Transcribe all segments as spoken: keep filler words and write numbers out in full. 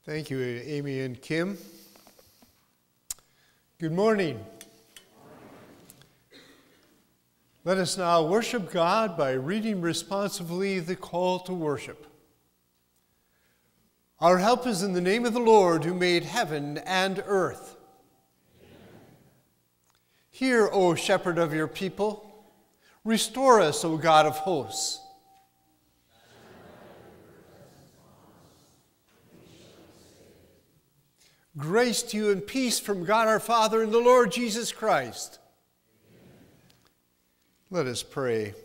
Thank you, Amy and Kim. Good morning. Let us now worship God by reading responsively the call to worship. Our help is in the name of the Lord who made heaven and earth. Amen. Hear, O shepherd of your people. Restore us, O God of hosts. Grace to you and peace from God our Father and the Lord Jesus Christ. Amen. Let us pray.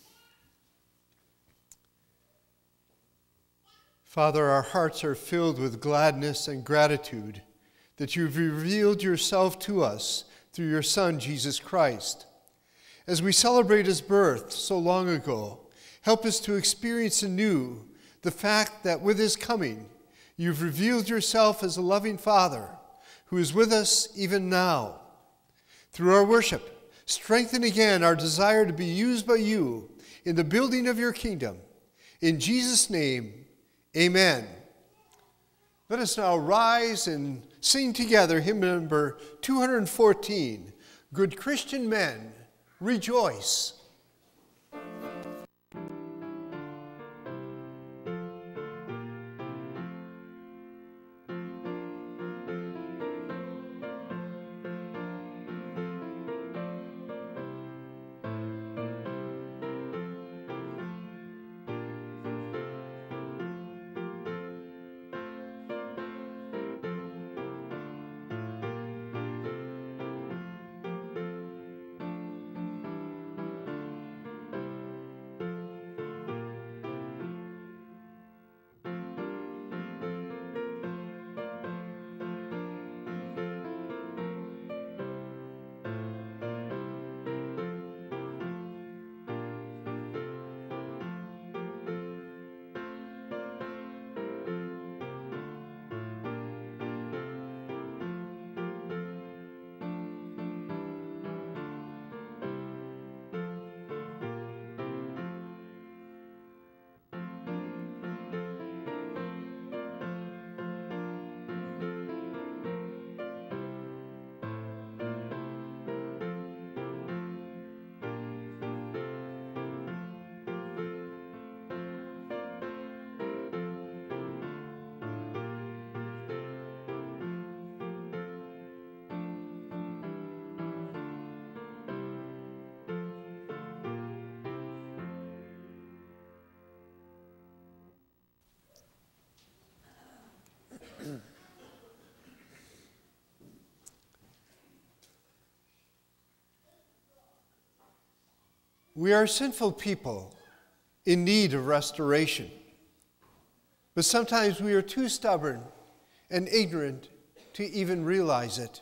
Father, our hearts are filled with gladness and gratitude that you've revealed yourself to us through your Son, Jesus Christ. As we celebrate his birth so long ago, help us to experience anew the fact that with his coming, you've revealed yourself as a loving Father who is with us even now. Through our worship, strengthen again our desire to be used by you in the building of your kingdom. In Jesus' name, amen. Let us now rise and sing together hymn number two hundred fourteen, Good Christian Men, Rejoice. We are sinful people in need of restoration, but sometimes we are too stubborn and ignorant to even realize it.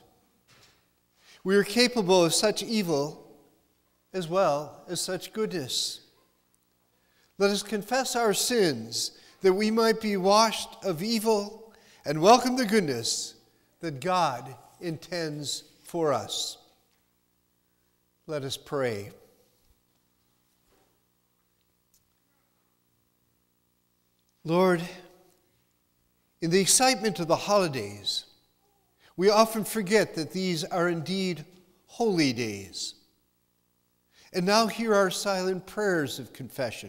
We are capable of such evil as well as such goodness. Let us confess our sins that we might be washed of evil and welcome the goodness that God intends for us. Let us pray. Lord, in the excitement of the holidays, we often forget that these are indeed holy days. And now hear our silent prayers of confession.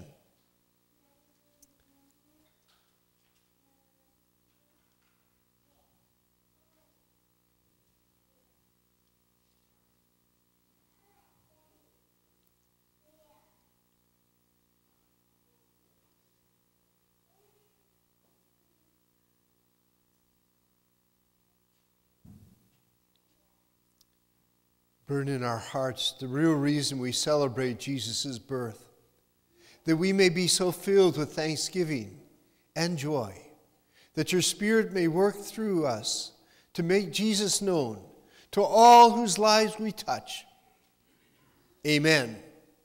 Burn in our hearts the real reason we celebrate Jesus' birth, that we may be so filled with thanksgiving and joy, that your Spirit may work through us to make Jesus known to all whose lives we touch. Amen.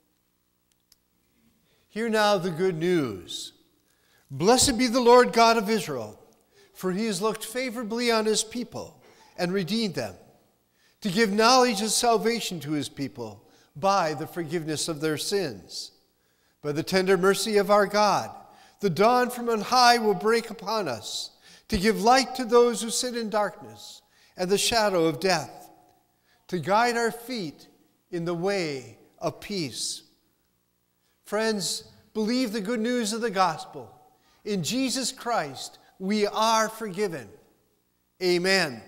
Hear now the good news. Blessed be the Lord God of Israel, for he has looked favorably on his people and redeemed them, to give knowledge of salvation to his people by the forgiveness of their sins. By the tender mercy of our God, the dawn from on high will break upon us to give light to those who sit in darkness and the shadow of death, to guide our feet in the way of peace. Friends, believe the good news of the gospel. In Jesus Christ, we are forgiven. Amen.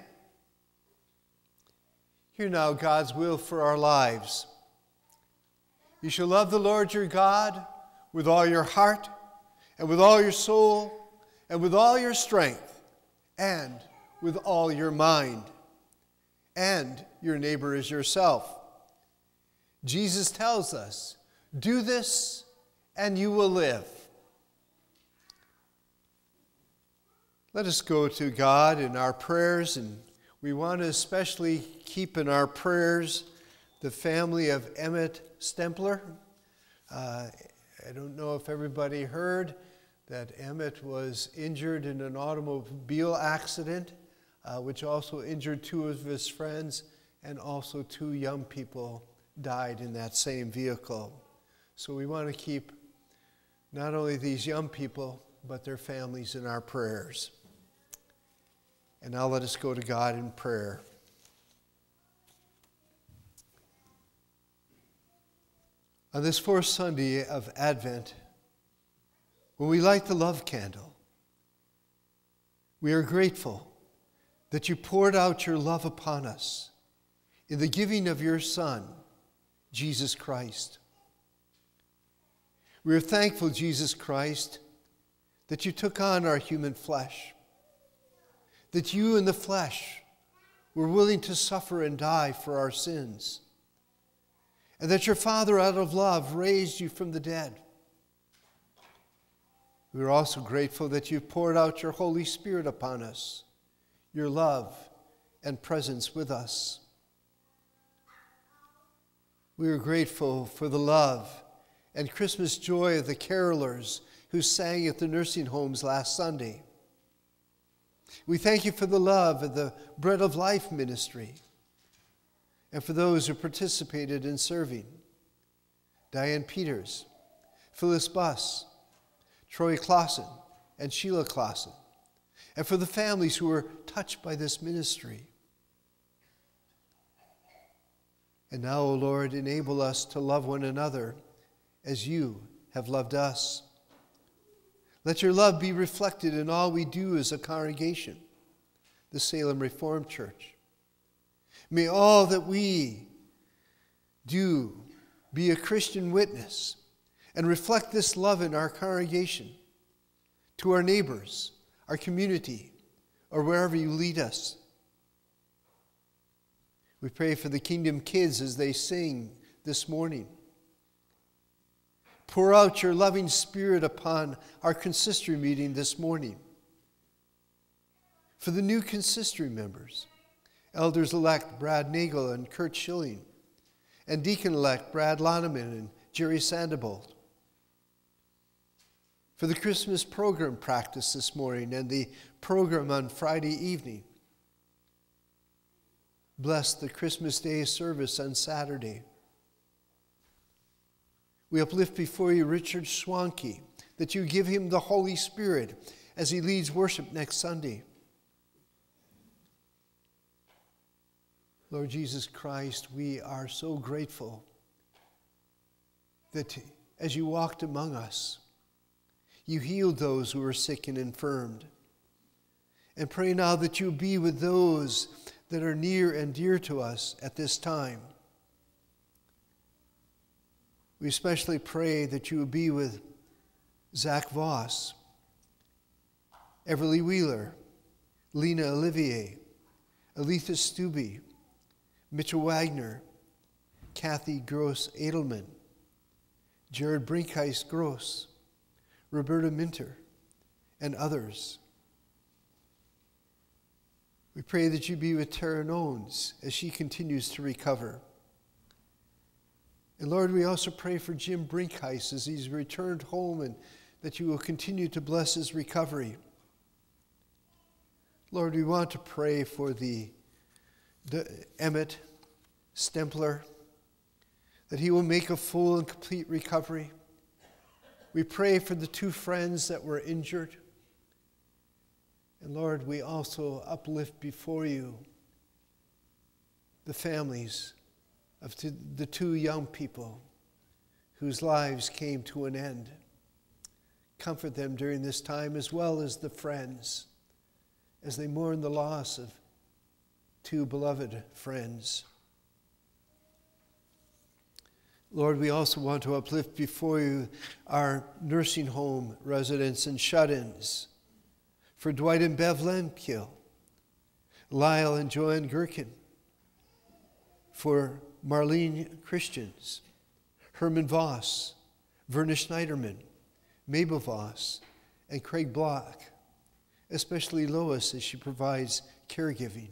Hear now God's will for our lives. You shall love the Lord your God with all your heart, and with all your soul, and with all your strength, and with all your mind, and your neighbor as yourself. Jesus tells us, do this and you will live. Let us go to God in our prayers, and we want to especially keep in our prayers the family of Emmett Stempler. Uh, I don't know if everybody heard that Emmett was injured in an automobile accident, uh, which also injured two of his friends, and also two young people died in that same vehicle. So we want to keep not only these young people, but their families in our prayers. And now let us go to God in prayer. On this fourth Sunday of Advent, when we light the love candle, we are grateful that you poured out your love upon us in the giving of your Son, Jesus Christ. We are thankful, Jesus Christ, that you took on our human flesh, that you in the flesh were willing to suffer and die for our sins, and that your Father, out of love, raised you from the dead. We are also grateful that you poured out your Holy Spirit upon us, your love and presence with us. We are grateful for the love and Christmas joy of the carolers who sang at the nursing homes last Sunday. We thank you for the love of the Bread of Life ministry and for those who participated in serving. Diane Peters, Phyllis Buss, Troy Clausen, and Sheila Clausen, and for the families who were touched by this ministry. And now, O Lord, enable us to love one another as you have loved us. Let your love be reflected in all we do as a congregation, the Salem Reformed Church. May all that we do be a Christian witness and reflect this love in our congregation, to our neighbors, our community, or wherever you lead us. We pray for the Kingdom kids as they sing this morning. Pour out your loving Spirit upon our consistory meeting this morning. For the new consistory members, Elders-elect Brad Nagel and Kurt Schilling, and Deacon-elect Brad Loneman and Jerry Sandobold. For the Christmas program practice this morning and the program on Friday evening. Bless the Christmas Day service on Saturday. We uplift before you Richard Schwanke, that you give him the Holy Spirit as he leads worship next Sunday. Lord Jesus Christ, we are so grateful that as you walked among us, you healed those who were sick and infirmed. And pray now that you be with those that are near and dear to us at this time. We especially pray that you would be with Zach Voss, Everly Wheeler, Lena Olivier, Aletha Stubbe, Mitchell Wagner, Kathy Gross Edelman, Jared Brinkheis Gross, Roberta Minter, and others. We pray that you be with Tara Nones as she continues to recover. And Lord, we also pray for Jim Brinkheis as he's returned home, and that you will continue to bless his recovery. Lord, we want to pray for the, the Emmett Stempler, that he will make a full and complete recovery. We pray for the two friends that were injured, And Lord, we also uplift before you the families of the two young people whose lives came to an end. Comfort them during this time, as well as the friends, as they mourn the loss of two beloved friends. Lord, we also want to uplift before you our nursing home residents and shut-ins, for Dwight and Bev Lemkill, Lyle and Joanne Gherkin, for Marlene Christians, Herman Voss, Verna Schneiderman, Mabel Voss, and Craig Block, especially Lois as she provides caregiving.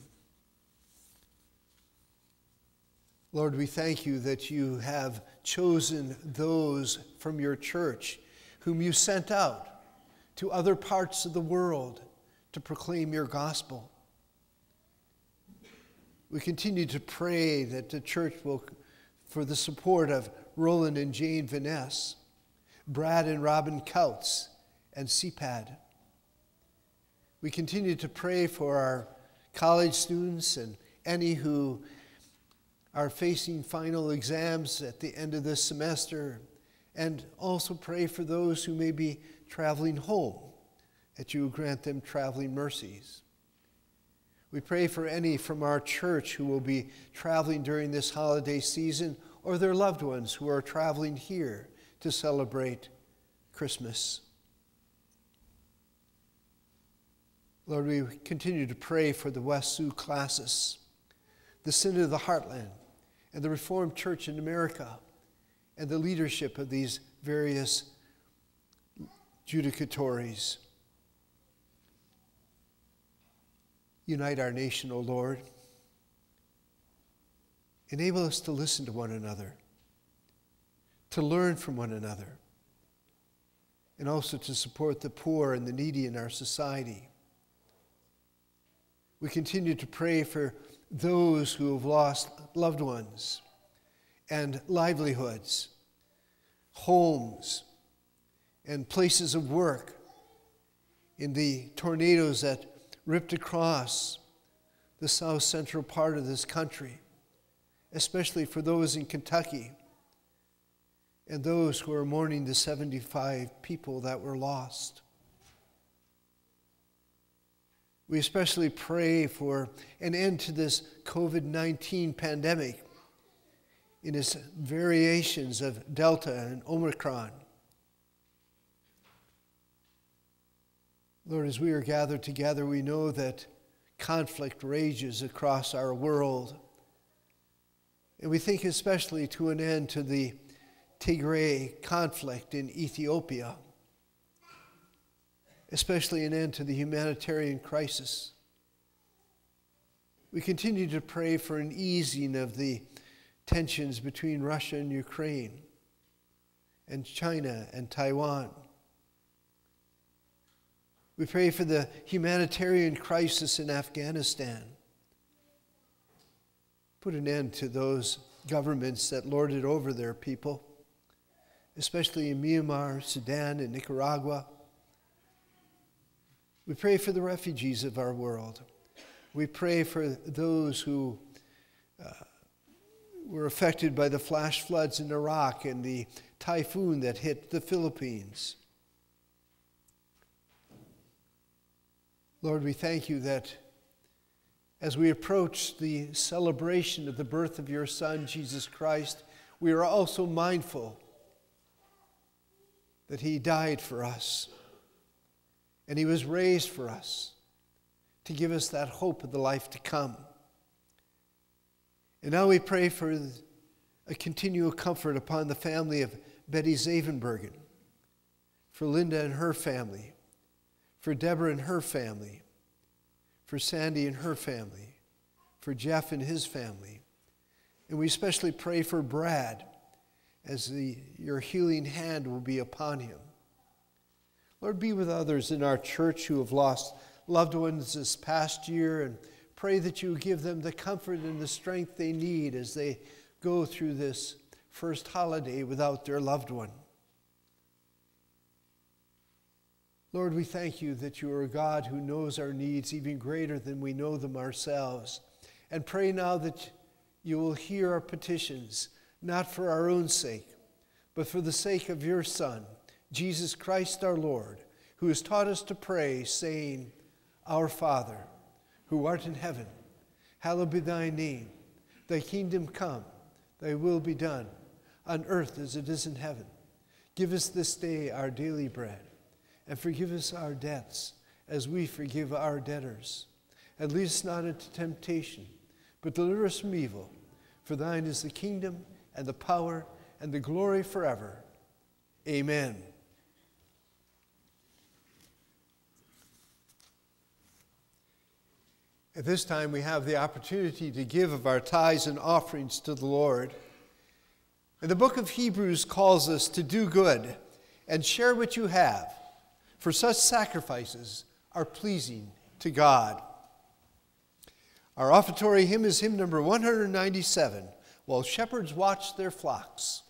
Lord, we thank you that you have chosen those from your church whom you sent out to other parts of the world to proclaim your gospel. We continue to pray that the church will, for the support of Roland and Jane Vaness, Brad and Robin Kautz, and C P A D. We continue to pray for our college students and any who are facing final exams at the end of this semester, and also pray for those who may be traveling home, that you grant them traveling mercies. We pray for any from our church who will be traveling during this holiday season, or their loved ones who are traveling here to celebrate Christmas. Lord, we continue to pray for the West Sioux classes, the Synod of the Heartland, and the Reformed Church in America, and the leadership of these various judicatories. Unite our nation, O Lord. Enable us to listen to one another, to learn from one another, and also to support the poor and the needy in our society. We continue to pray for those who have lost loved ones and livelihoods, homes, and places of work in the tornadoes that ripped across the south central part of this country, especially for those in Kentucky and those who are mourning the seventy-five people that were lost. We especially pray for an end to this COVID nineteen pandemic in its variations of Delta and Omicron. Lord, as we are gathered together, we know that conflict rages across our world. And we think especially to an end to the Tigray conflict in Ethiopia, especially an end to the humanitarian crisis. We continue to pray for an easing of the tensions between Russia and Ukraine, and China and Taiwan. We pray for the humanitarian crisis in Afghanistan. Put an end to those governments that lord it over their people, especially in Myanmar, Sudan, and Nicaragua. We pray for the refugees of our world. We pray for those who uh, were affected by the flash floods in Iraq and the typhoon that hit the Philippines. Lord, we thank you that as we approach the celebration of the birth of your Son, Jesus Christ, we are also mindful that he died for us and he was raised for us to give us that hope of the life to come. And now we pray for a continual comfort upon the family of Betty Zavenbergen, for Linda and her family, for Deborah and her family, for Sandy and her family, for Jeff and his family. And we especially pray for Brad, as the, your healing hand will be upon him. Lord, be with others in our church who have lost loved ones this past year, and pray that you give them the comfort and the strength they need as they go through this first holiday without their loved one. Lord, we thank you that you are a God who knows our needs even greater than we know them ourselves. And pray now that you will hear our petitions, not for our own sake, but for the sake of your Son, Jesus Christ our Lord, who has taught us to pray, saying, Our Father, who art in heaven, hallowed be thy name. Thy kingdom come, thy will be done, on earth as it is in heaven. Give us this day our daily bread, and forgive us our debts, as we forgive our debtors. And lead us not into temptation, but deliver us from evil. For thine is the kingdom, and the power, and the glory forever. Amen. At this time, we have the opportunity to give of our tithes and offerings to the Lord. And the book of Hebrews calls us to do good and share what you have, for such sacrifices are pleasing to God. Our offertory hymn is hymn number one ninety-seven, While Shepherds Watch Their Flocks.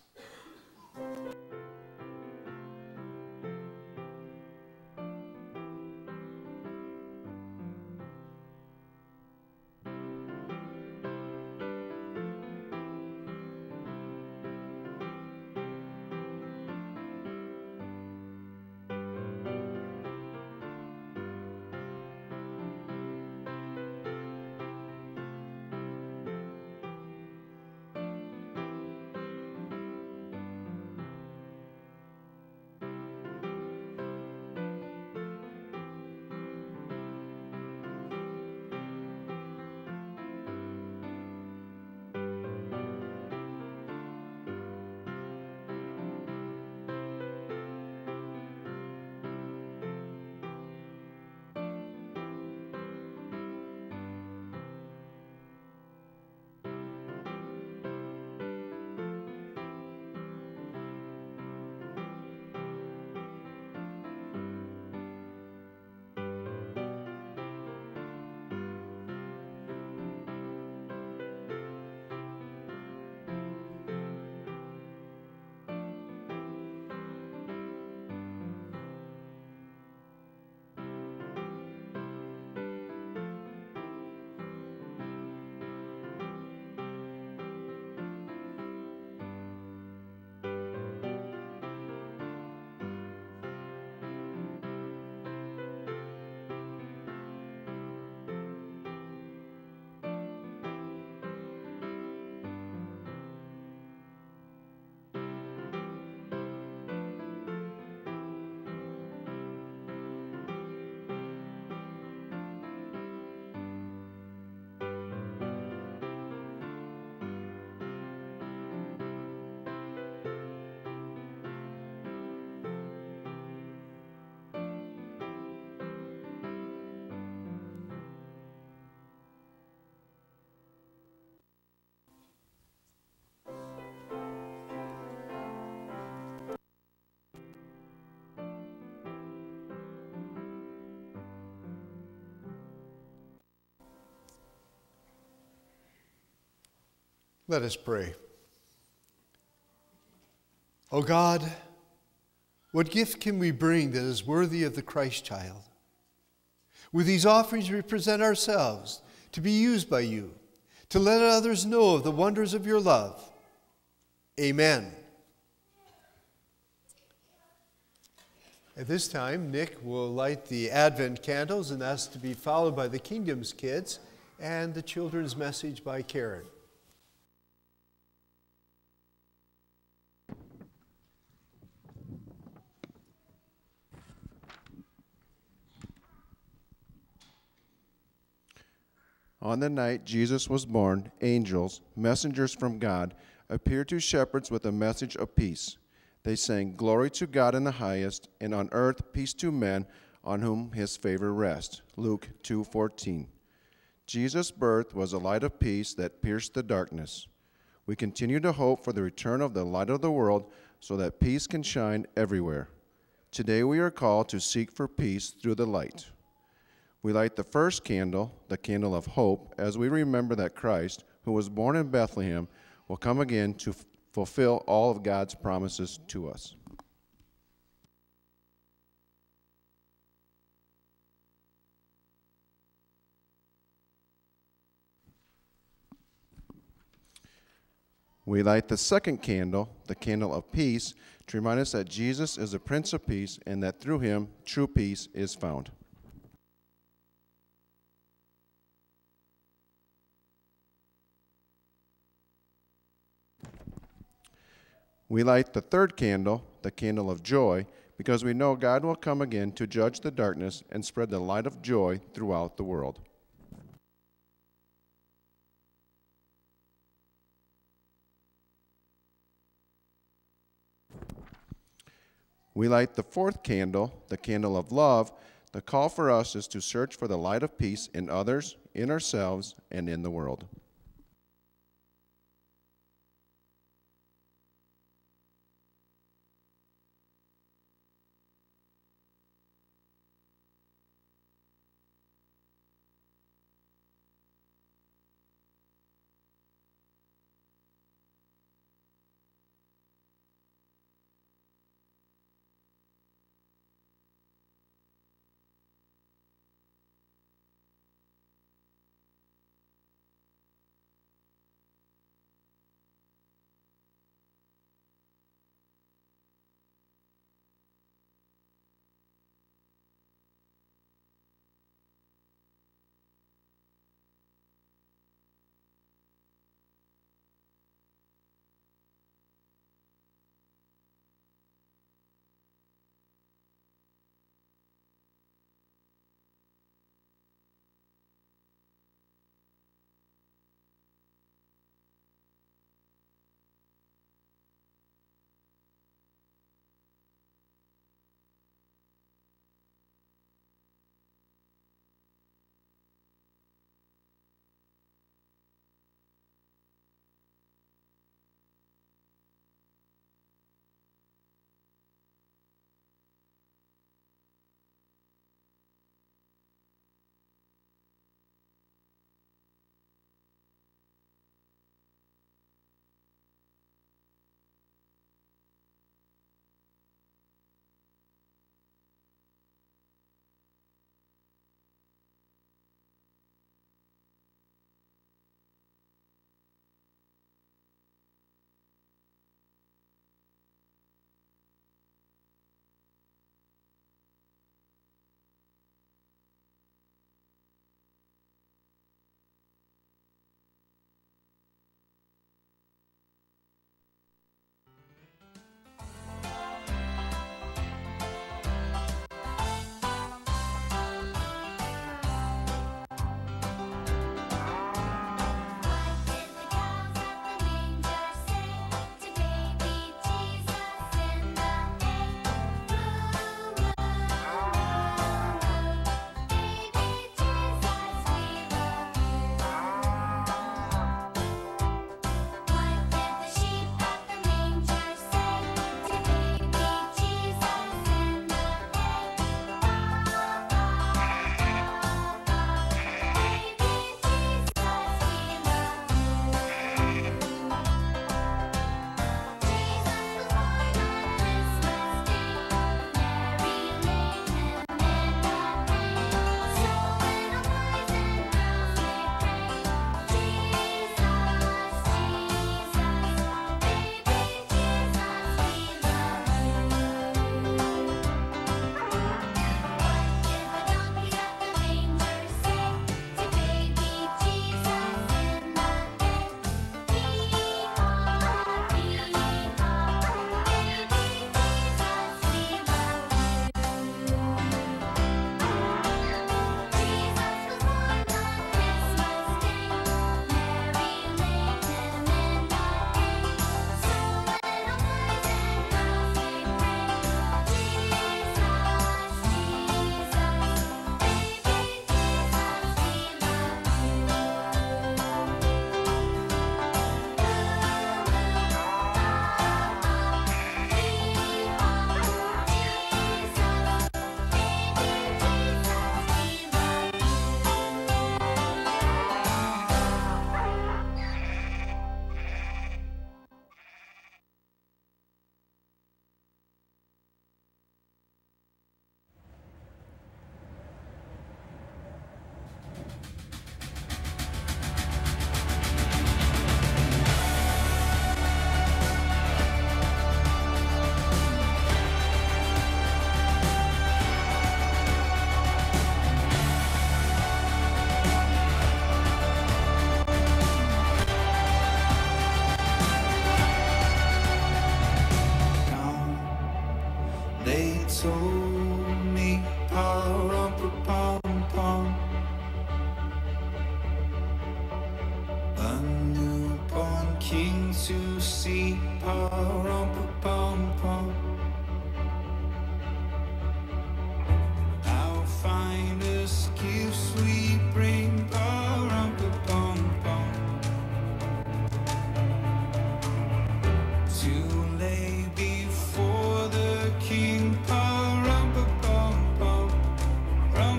Let us pray. O God, what gift can we bring that is worthy of the Christ child? With these offerings we present ourselves to be used by you, to let others know of the wonders of your love. Amen. At this time, Nick will light the Advent candles, and that's to be followed by the Kingdom's Kids and the children's message by Karen. On the night Jesus was born, angels, messengers from God, appeared to shepherds with a message of peace. They sang, "Glory to God in the highest, and on earth peace to men on whom his favor rests." Luke two fourteen. Jesus' birth was a light of peace that pierced the darkness. We continue to hope for the return of the light of the world so that peace can shine everywhere. Today we are called to seek for peace through the light. We light the first candle, the candle of hope, as we remember that Christ, who was born in Bethlehem, will come again to f- fulfill all of God's promises to us. We light the second candle, the candle of peace, to remind us that Jesus is the Prince of Peace and that through him true peace is found. We light the third candle, the candle of joy, because we know God will come again to judge the darkness and spread the light of joy throughout the world. We light the fourth candle, the candle of love. The call for us is to search for the light of peace in others, in ourselves, and in the world.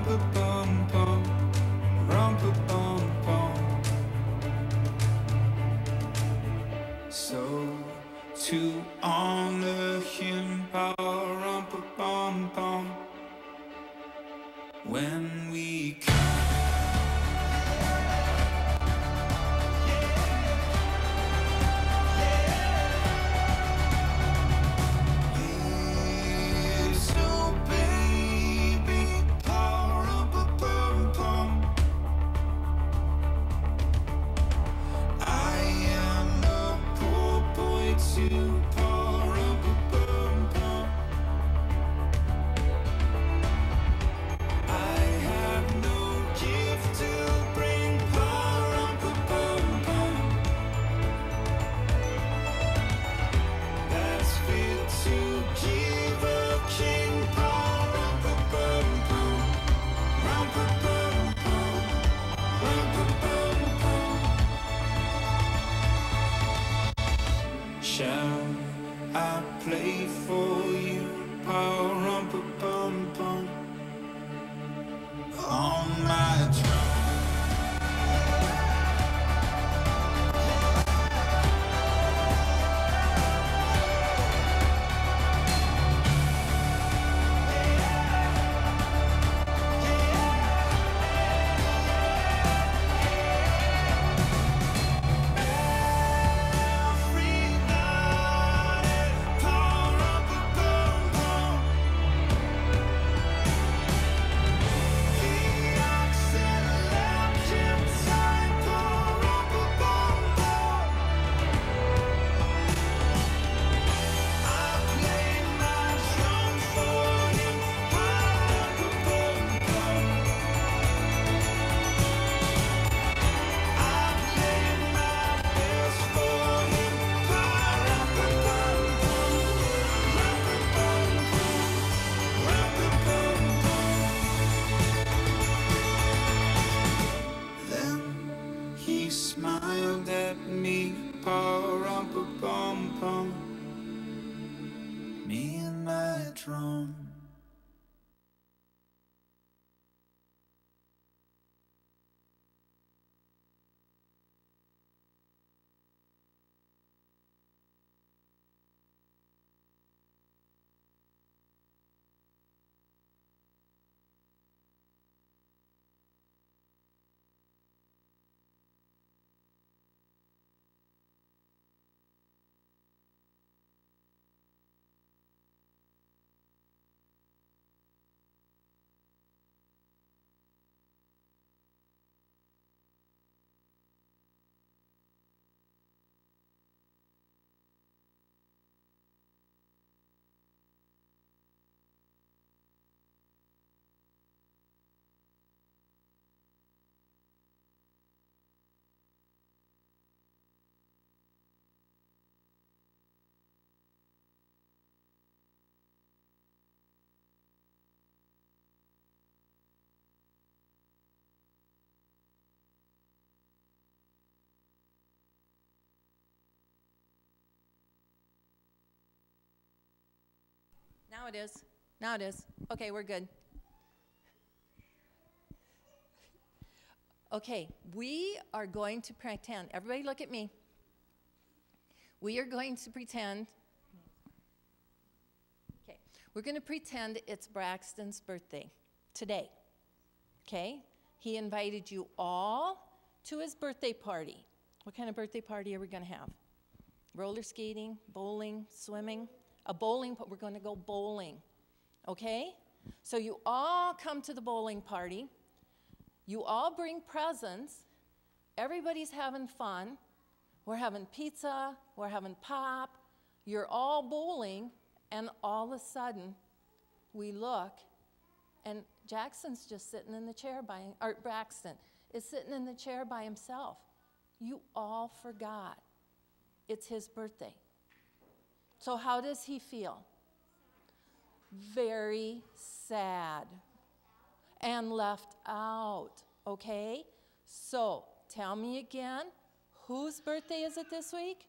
rum-pa-bum-bum, rum-pa-bum-bum. So to honor him, pa-rum-pa-bum-bum, when we come. Shall I play for you, pa-rum-pa-bum-bum, on my drum? Smiled at me, pa-rum-pa-bum-bum, me and my drum. Now it is. Now it is. Okay, we're good. Okay, we are going to pretend. Everybody look at me. We are going to pretend. Okay, we're going to pretend it's Braxton's birthday today. Okay? He invited you all to his birthday party. What kind of birthday party are we going to have? Roller skating, bowling, swimming? A bowling, we're going to go bowling, okay? So you all come to the bowling party. You all bring presents. Everybody's having fun. We're having pizza. We're having pop. You're all bowling, and all of a sudden, we look, and Jackson's just sitting in the chair by, or Braxton is sitting in the chair by himself. You all forgot it's his birthday. So how does he feel? Very sad and left out, okay? So tell me again, whose birthday is it this week?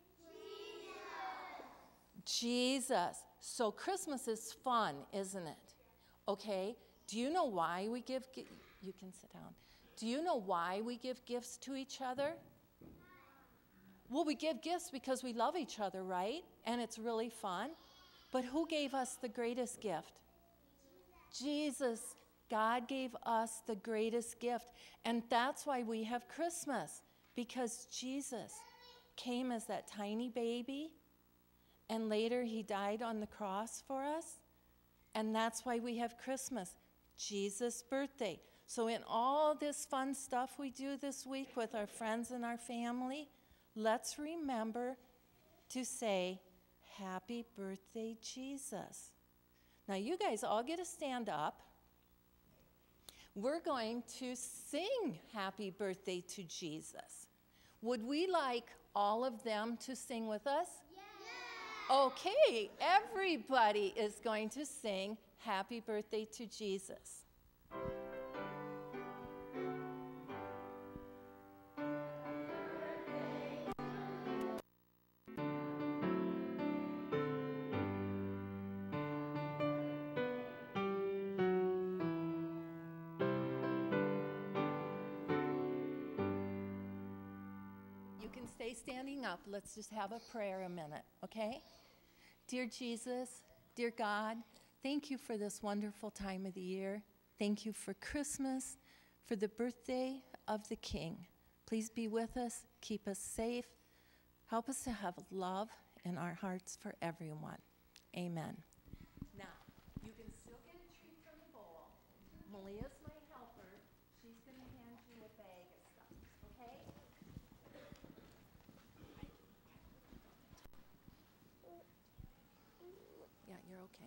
Jesus. Jesus. So Christmas is fun, isn't it? Okay, Do you know why we give, gi- you can sit down. Do you know why we give gifts to each other? Well, we give gifts because we love each other, right? And it's really fun. But who gave us the greatest gift? Jesus. God gave us the greatest gift. And that's why we have Christmas, because Jesus came as that tiny baby, and later he died on the cross for us. And that's why we have Christmas, Jesus' birthday. So in all this fun stuff we do this week with our friends and our family, let's remember to say, Happy birthday, Jesus. Now you guys all get to stand up. We're going to sing Happy Birthday to Jesus. Would we like all of them to sing with us? Yeah. Okay, everybody is going to sing Happy Birthday to Jesus. You can stay standing up. Let's just have a prayer a minute, okay? Dear Jesus, dear God, thank you for this wonderful time of the year. Thank you for Christmas, for the birthday of the King. Please be with us, keep us safe. Help us to have love in our hearts for everyone. Amen. Now, you can still get a treat from the bowl. Malia's my helper. She's going to hand you a bag of stuff, okay? Yeah, you're okay.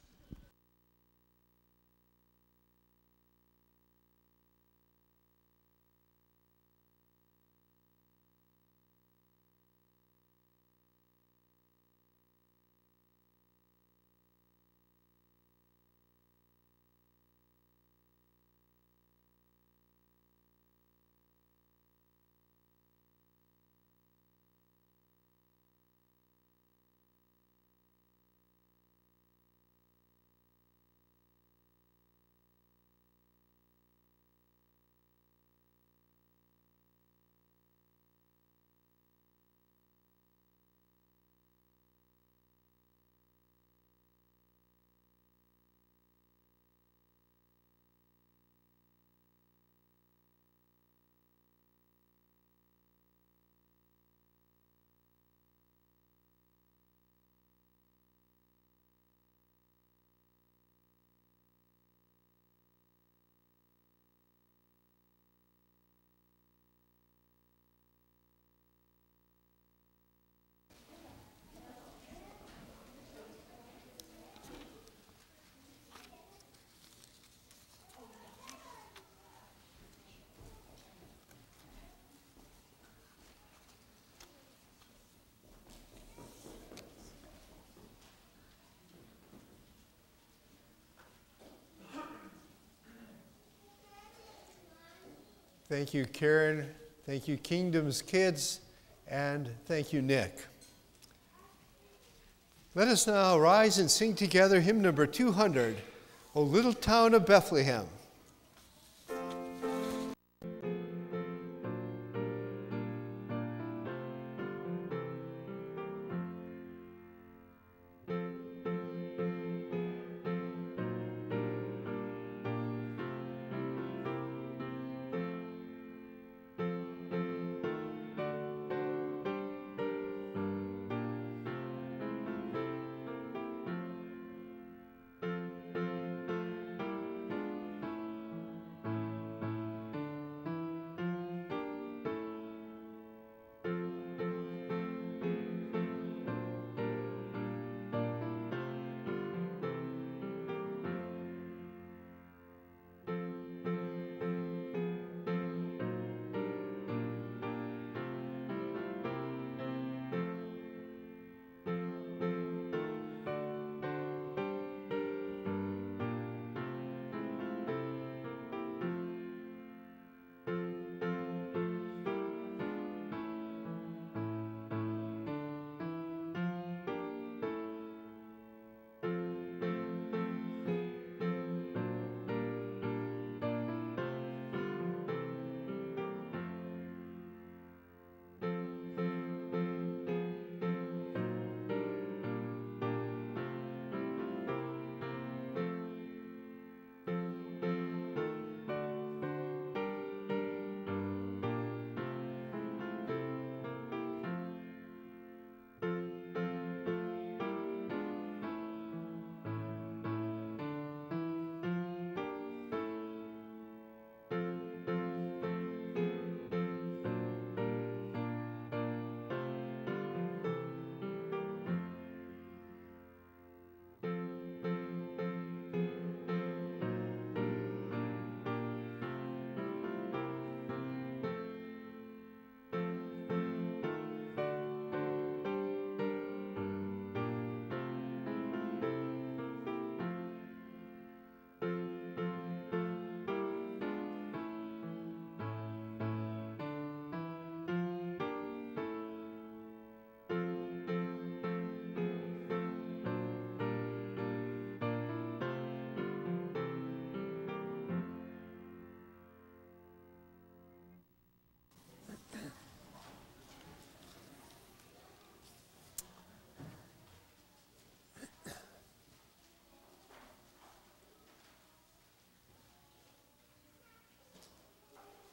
Thank you, Karen. Thank you, Kingdom's kids. And thank you, Nick. Let us now rise and sing together hymn number two hundred, O Little Town of Bethlehem.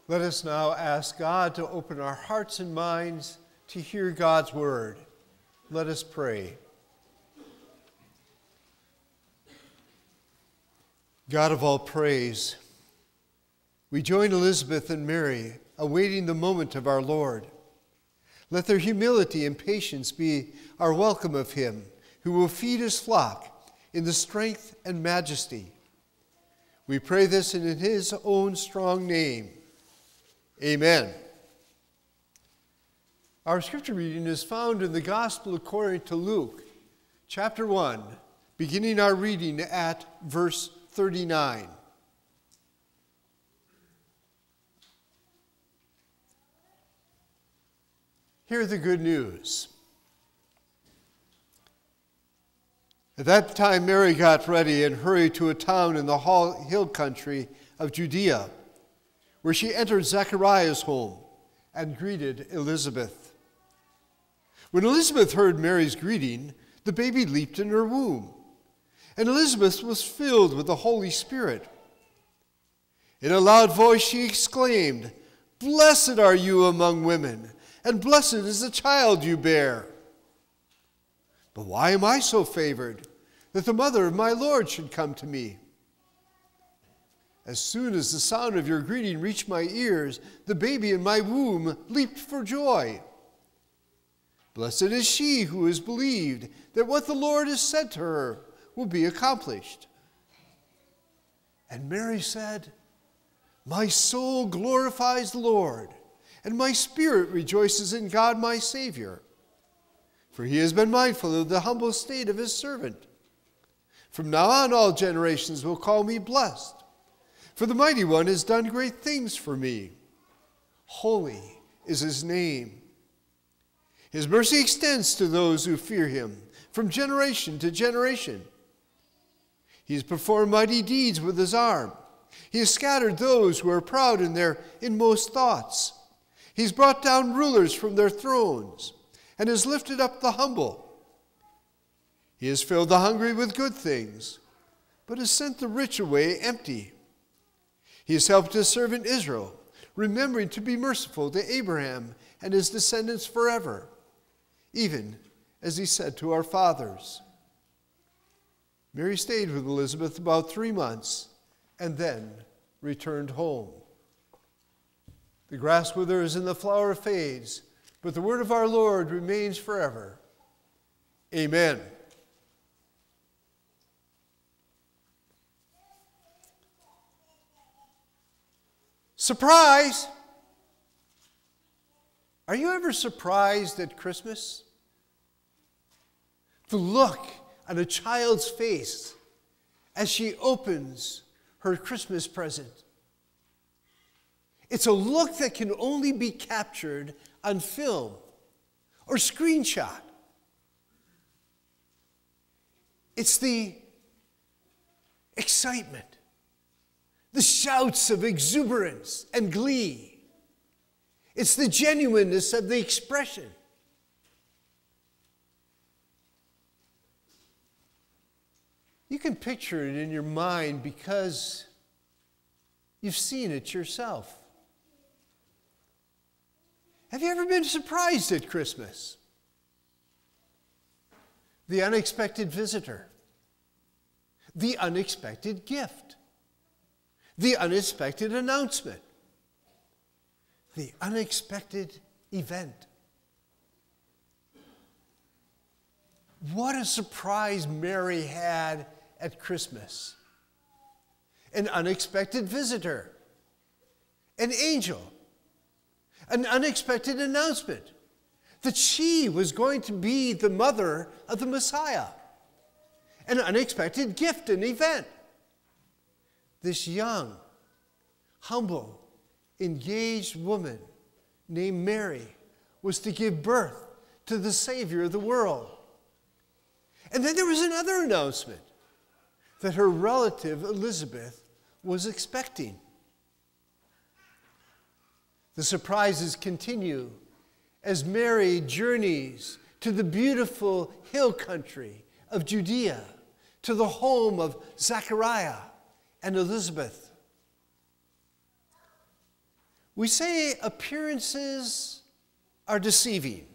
Let us now ask God to open our hearts and minds to hear God's word. Let us pray. God of all praise, we join Elizabeth and Mary, awaiting the moment of our Lord. Let their humility and patience be our welcome of him, who will feed his flock in the strength and majesty. We pray this in his own strong name. Amen. Our scripture reading is found in the Gospel according to Luke, chapter one, beginning our reading at verse thirty-nine. Hear the good news. At that time, Mary got ready and hurried to a town in the hill country of Judea, where she entered Zechariah's home and greeted Elizabeth. When Elizabeth heard Mary's greeting, the baby leaped in her womb, and Elizabeth was filled with the Holy Spirit. In a loud voice she exclaimed, "Blessed are you among women, and blessed is the child you bear. But why am I so favored that the mother of my Lord should come to me? As soon as the sound of your greeting reached my ears, the baby in my womb leaped for joy. Blessed is she who has believed that what the Lord has said to her will be accomplished." And Mary said, "My soul glorifies the Lord, and my spirit rejoices in God my Savior. For he has been mindful of the humble state of his servant. From now on all generations will call me blessed. For the Mighty One has done great things for me. Holy is his name. His mercy extends to those who fear him from generation to generation. He has performed mighty deeds with his arm. He has scattered those who are proud in their inmost thoughts. He's brought down rulers from their thrones and has lifted up the humble. He has filled the hungry with good things, but has sent the rich away empty. He has helped his servant Israel, remembering to be merciful to Abraham and his descendants forever, even as he said to our fathers." Mary stayed with Elizabeth about three months and then returned home. The grass withers and the flower fades, but the word of our Lord remains forever. Amen. Surprise! Are you ever surprised at Christmas? The look on a child's face as she opens her Christmas present. It's a look that can only be captured on film or screenshot. It's the excitement, the shouts of exuberance and glee. It's the genuineness of the expression. You can picture it in your mind because you've seen it yourself. Have you ever been surprised at Christmas? The unexpected visitor, the unexpected gift, the unexpected announcement, the unexpected event. What a surprise Mary had at Christmas. An unexpected visitor, an angel, an unexpected announcement that she was going to be the mother of the Messiah, an unexpected gift and event. This young, humble, engaged woman named Mary was to give birth to the Savior of the world. And then there was another announcement that her relative Elizabeth was expecting. The surprises continue as Mary journeys to the beautiful hill country of Judea, to the home of Zechariah and Elizabeth. We say appearances are deceiving.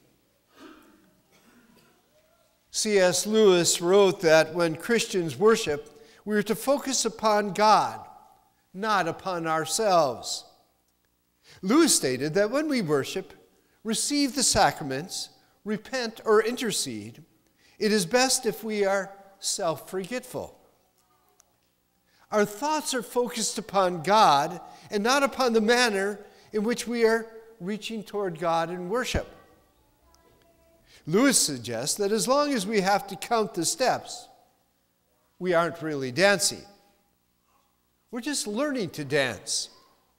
C S Lewis wrote that when Christians worship, we are to focus upon God, not upon ourselves. Lewis stated that when we worship, receive the sacraments, repent, or intercede, it is best if we are self-forgetful. Our thoughts are focused upon God and not upon the manner in which we are reaching toward God in worship. Lewis suggests that as long as we have to count the steps, we aren't really dancing. We're just learning to dance.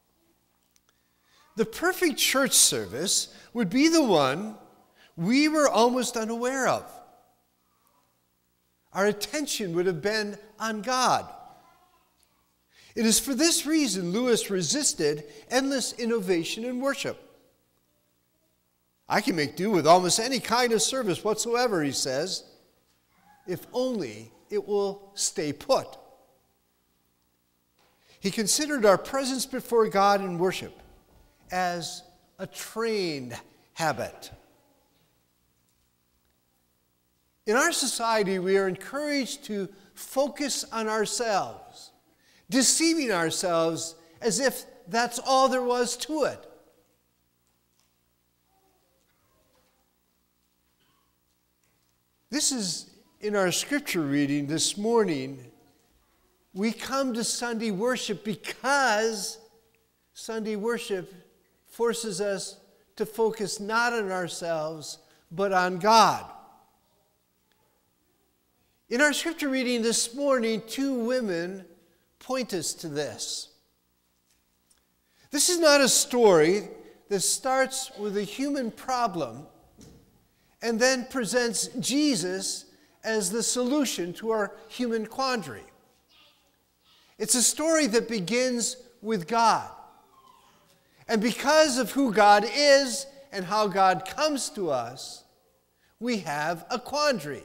The perfect church service would be the one we were almost unaware of. Our attention would have been on God. It is for this reason Lewis resisted endless innovation in worship. I can make do with almost any kind of service whatsoever, he says, if only it will stay put. He considered our presence before God in worship as a trained habit. In our society, we are encouraged to focus on ourselves, deceiving ourselves as if that's all there was to it. This is in our scripture reading this morning. We come to Sunday worship because Sunday worship forces us to focus not on ourselves, but on God. In our scripture reading this morning, two women point us to this. This is not a story that starts with a human problem and then presents Jesus as the solution to our human quandary. It's a story that begins with God. And because of who God is and how God comes to us, we have a quandary.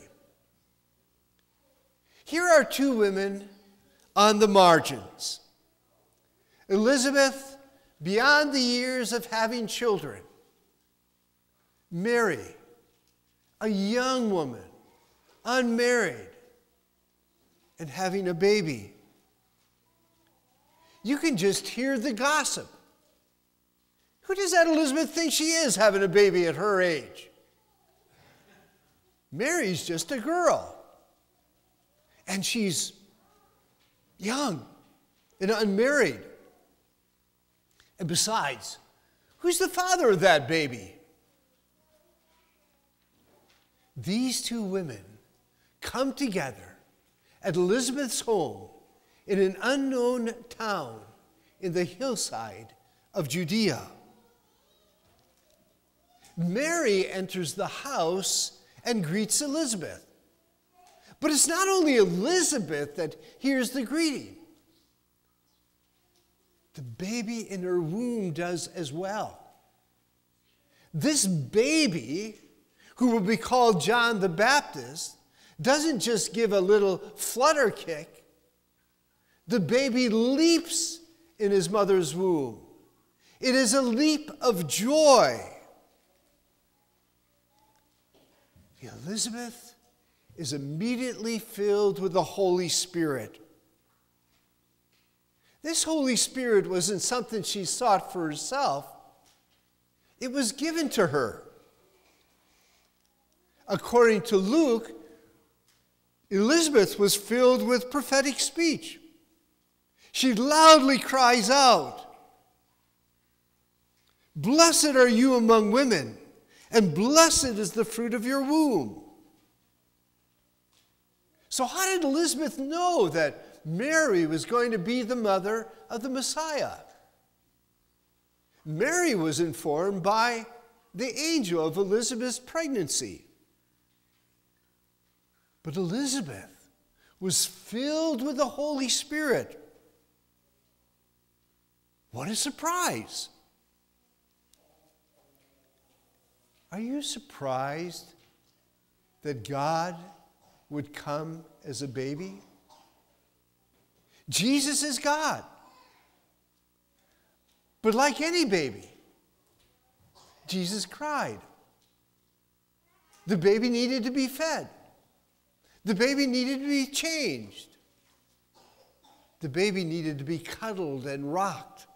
Here are two women on the margins. Elizabeth, beyond the years of having children. Mary, a young woman, unmarried, and having a baby. You can just hear the gossip. Who does that Elizabeth think she is, having a baby at her age? Mary's just a girl. And she's young and unmarried. And besides, who's the father of that baby? These two women come together at Elizabeth's home in an unknown town in the hillside of Judea. Mary enters the house and greets Elizabeth. But it's not only Elizabeth that hears the greeting. The baby in her womb does as well. This baby, who will be called John the Baptist, doesn't just give a little flutter kick. The baby leaps in his mother's womb. It is a leap of joy. Elizabeth is immediately filled with the Holy Spirit. This Holy Spirit wasn't something she sought for herself. It was given to her. According to Luke, Elizabeth was filled with prophetic speech. She loudly cries out, "Blessed are you among women, and blessed is the fruit of your womb." So how did Elizabeth know that Mary was going to be the mother of the Messiah? Mary was informed by the angel of Elizabeth's pregnancy. But Elizabeth was filled with the Holy Spirit. What a surprise! Are you surprised that God would come as a baby? Jesus is God. But like any baby, Jesus cried. The baby needed to be fed. The baby needed to be changed. The baby needed to be cuddled and rocked.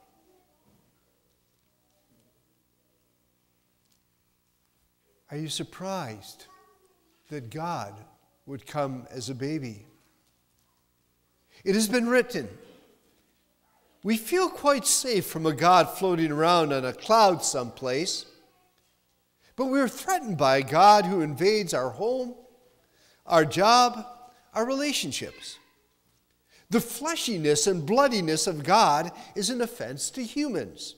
Are you surprised that God would come as a baby? It has been written, we feel quite safe from a God floating around on a cloud someplace, but we're threatened by a God who invades our home, our job, our relationships. The fleshiness and bloodiness of God is an offense to humans.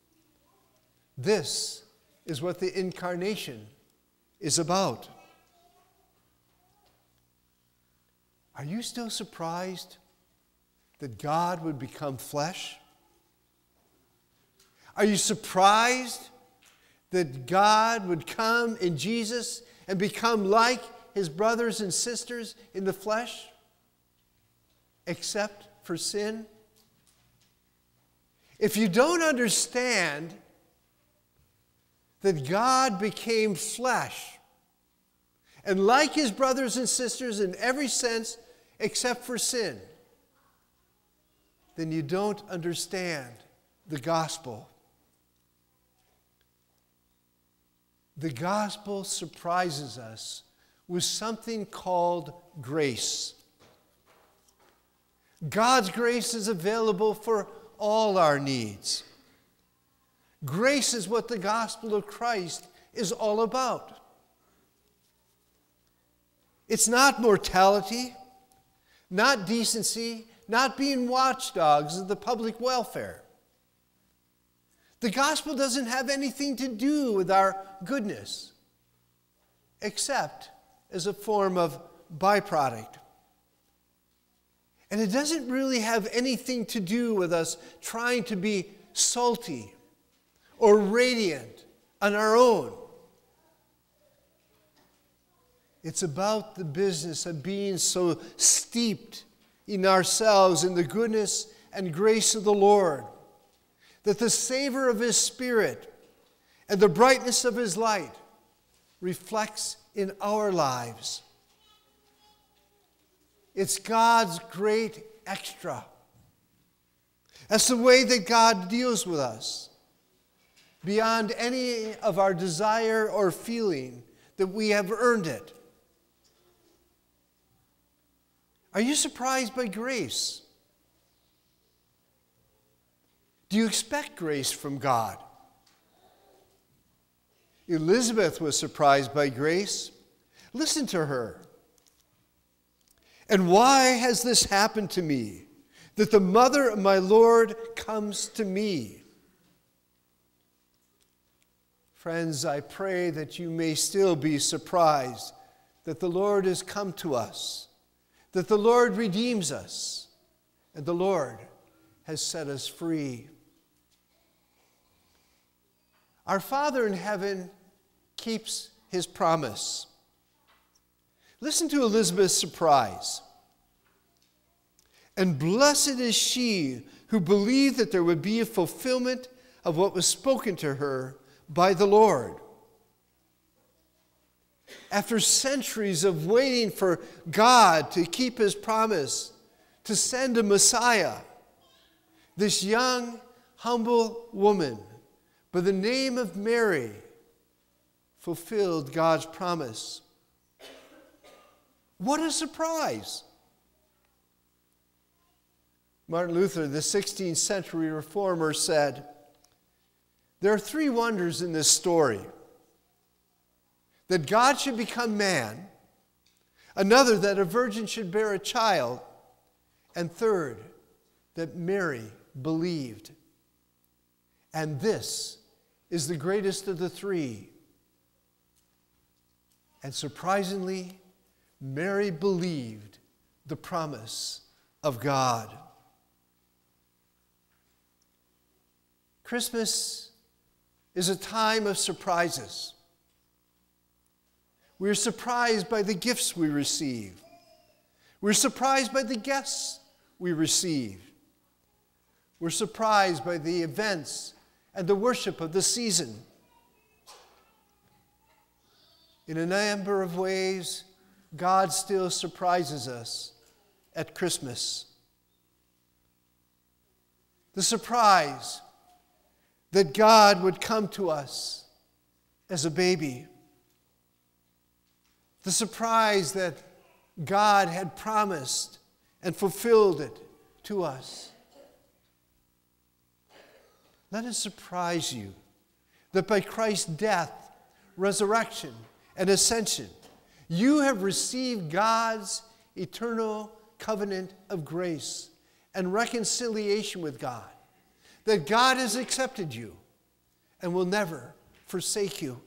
This is what the incarnation is about. Are you still surprised that God would become flesh? Are you surprised that God would come in Jesus and become like his brothers and sisters in the flesh, except for sin? If you don't understand that God became flesh, and like his brothers and sisters in every sense except for sin, then you don't understand the gospel. The gospel surprises us with something called grace. God's grace is available for all our needs. Grace is what the gospel of Christ is all about. It's not mortality, not decency, not being watchdogs of the public welfare. The gospel doesn't have anything to do with our goodness, except as a form of byproduct. And it doesn't really have anything to do with us trying to be salty or radiant on our own. It's about the business of being so steeped in ourselves in the goodness and grace of the Lord that the savor of his Spirit and the brightness of his light reflects in our lives. It's God's great extra. That's the way that God deals with us, beyond any of our desire or feeling that we have earned it. Are you surprised by grace? Do you expect grace from God? Elizabeth was surprised by grace. Listen to her. And why has this happened to me, that the mother of my Lord comes to me? Friends, I pray that you may still be surprised that the Lord has come to us, that the Lord redeems us, and the Lord has set us free. Our Father in heaven keeps his promise. Listen to Elizabeth's surprise. And blessed is she who believed that there would be a fulfillment of what was spoken to her by the Lord. After centuries of waiting for God to keep his promise to send a Messiah, this young, humble woman by the name of Mary fulfilled God's promise. What a surprise! Martin Luther, the sixteenth century reformer, said, there are three wonders in this story. That God should become man, another, that a virgin should bear a child, and third, that Mary believed. And this is the greatest of the three. And surprisingly, Mary believed the promise of God. Christmas is a time of surprises. We're surprised by the gifts we receive. We're surprised by the guests we receive. We're surprised by the events and the worship of the season. In a number of ways, God still surprises us at Christmas. The surprise that God would come to us as a baby. The surprise that God had promised and fulfilled it to us. Let it surprise you that by Christ's death, resurrection, and ascension, you have received God's eternal covenant of grace and reconciliation with God, that God has accepted you and will never forsake you.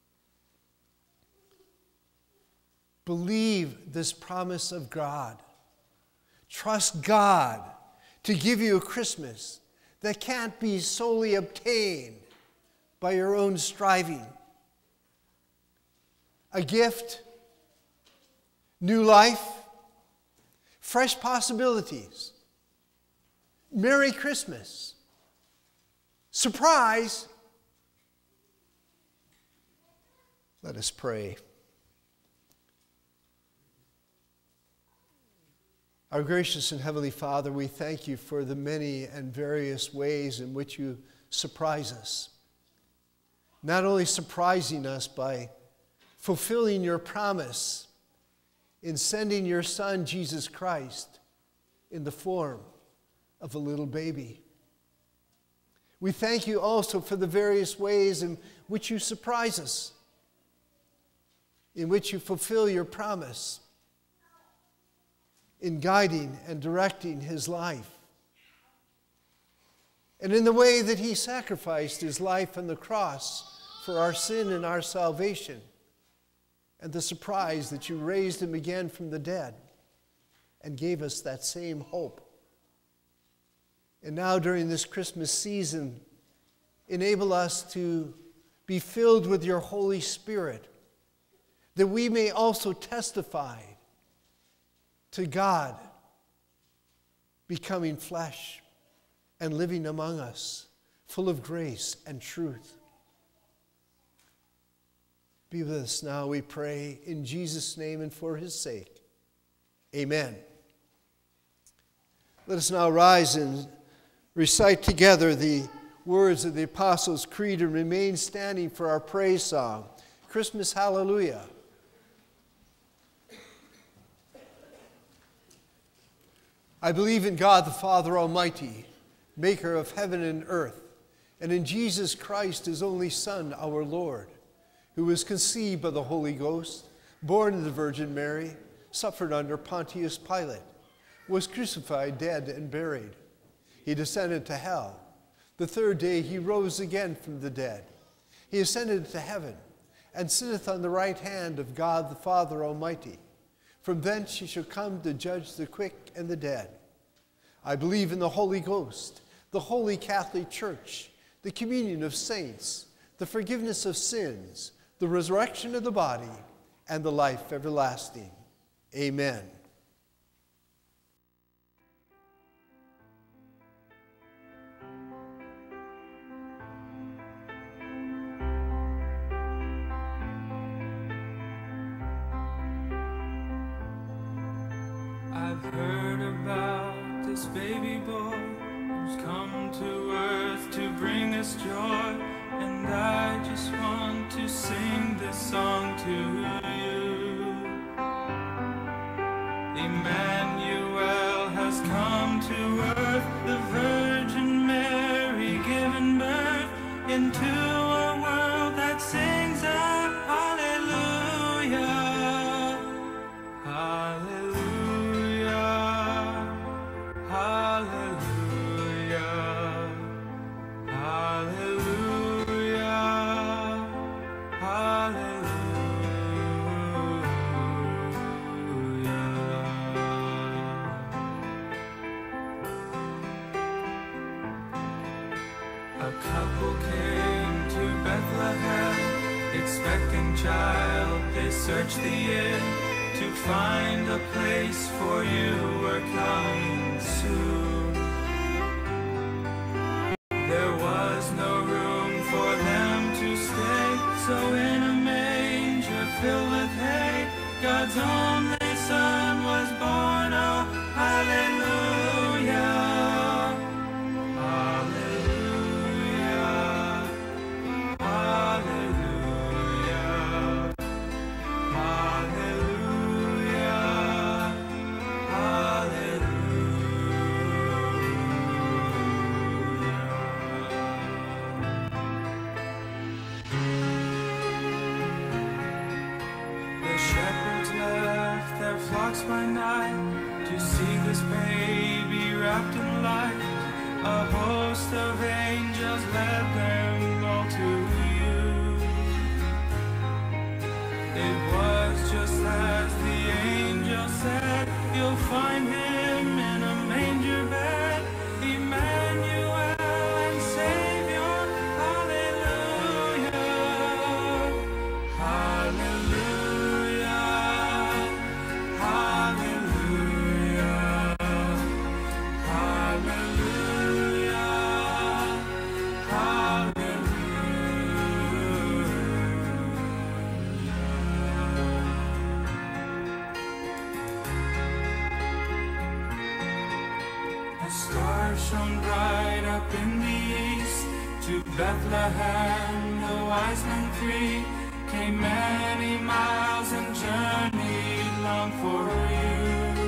Believe this promise of God. Trust God to give you a Christmas that can't be solely obtained by your own striving. A gift, new life, fresh possibilities. Merry Christmas. Surprise. Let us pray. Our gracious and heavenly Father, we thank you for the many and various ways in which you surprise us. Not only surprising us by fulfilling your promise in sending your Son, Jesus Christ, in the form of a little baby. We thank you also for the various ways in which you surprise us, in which you fulfill your promise, in guiding and directing his life, and in the way that he sacrificed his life on the cross for our sin and our salvation, and the surprise that you raised him again from the dead and gave us that same hope. And now during this Christmas season, enable us to be filled with your Holy Spirit, that we may also testify to God becoming flesh and living among us, full of grace and truth. Be with us now, we pray, in Jesus' name and for his sake. Amen. Let us now rise and recite together the words of the Apostles' Creed and remain standing for our praise song, Christmas Hallelujah. I believe in God the Father Almighty, maker of heaven and earth, and in Jesus Christ, his only Son, our Lord, who was conceived by the Holy Ghost, born of the Virgin Mary, suffered under Pontius Pilate, was crucified, dead, and buried. He descended to hell. The third day he rose again from the dead. He ascended to heaven, and sitteth on the right hand of God the Father Almighty. From thence he shall come to judge the quick and the dead. I believe in the Holy Ghost, the holy Catholic Church, the communion of saints, the forgiveness of sins, the resurrection of the body, and the life everlasting. Amen. I've heard about this baby boy who's come to earth to bring us joy, and I just want to sing this song to you. Emmanuel has come to earth, the Virgin Mary given birth into a world that sings out hallelujah, hallelujah. Expecting child, they search the inn to find a place for you. We're coming soon. There was no room God's only Son was born. Oh, hallelujah, hallelujah, hallelujah, hallelujah, hallelujah. The shepherds left their flocks by night to see this baby wrapped in light. A host of angels led them all to you. It was just as the angel said, you'll find him in a manger bed, Emmanuel and Savior. Hallelujah, hallelujah, hallelujah, hallelujah, hallelujah. The stars shone bright up in the east. To Bethlehem the wise men three came many miles and journeyed long for you.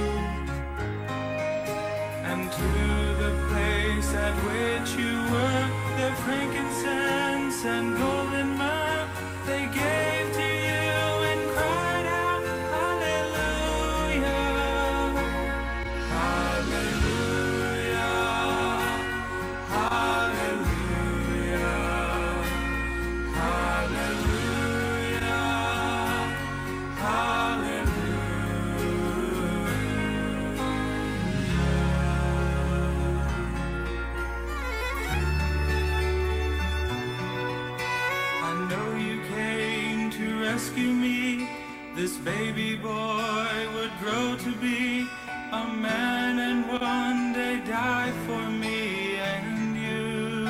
And to the place at which you were, their frankincense and golden myrrh they gave to you and cried out, hallelujah, hallelujah, hallelujah, hallelujah, hallelujah. I know you came to rescue me. This baby boy would grow to be a man and one day die for me and you.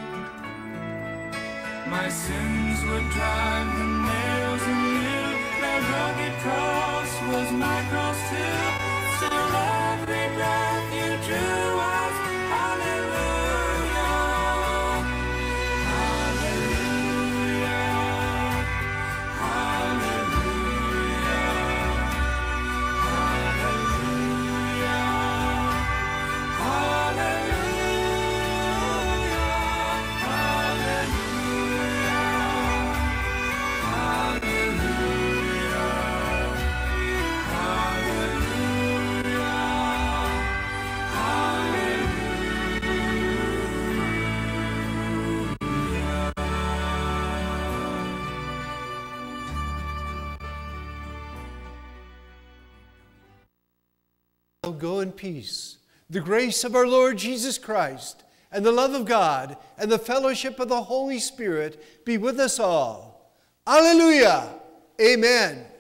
My sins would drive the nails in you. That rugged cross was my cross too. Still every breath you drew was hallelujah, hallelujah, hallelujah, hallelujah, Go in peace. The grace of our Lord Jesus Christ and the love of God and the fellowship of the Holy Spirit be with us all. Alleluia. Amen.